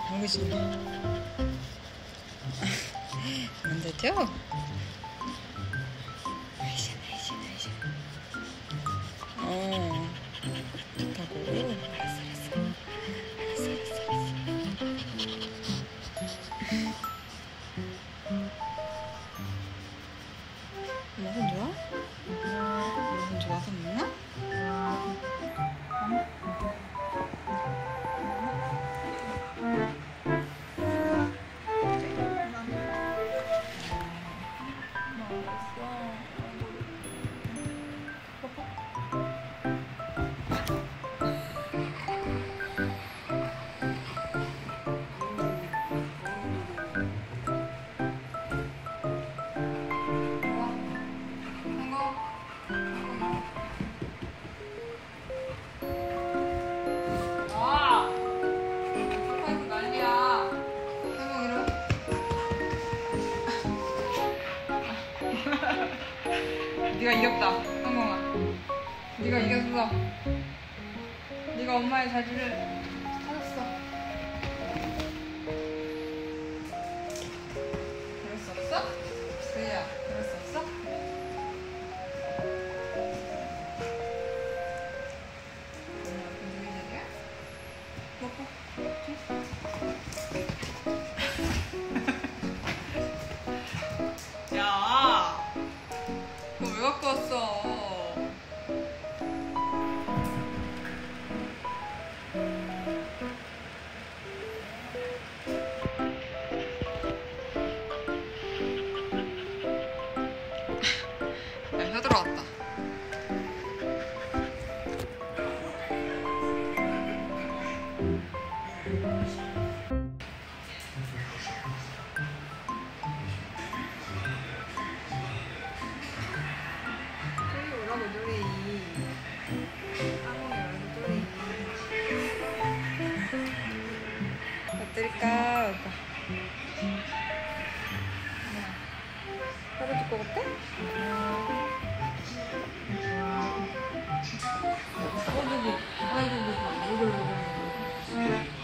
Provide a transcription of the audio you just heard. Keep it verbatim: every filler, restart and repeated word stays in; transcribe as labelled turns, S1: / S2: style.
S1: 하고 싶네. 만져줘? 아이샤, 아이샤, 아이샤. 어, 좋다고? 알았어, 알았어. 알았어, 알았어, 알았어. 먹은 좋아? 먹은 좋아서 먹나? 네가 이겼다, 성공아. 네가 이겼어. 네가 엄마의 자리를 찾았어. 그럴 수 없어? 그래야 그럴 수 없어? 엄마 누구의 자리야? 먹고. 야, 그거 왜 갖고 왔어? 야, 혀 들어왔다. 저기 오라고 노래. 어떨까? 오빠. 떨어질 것 같아? 어디지? 아이고, 아이고,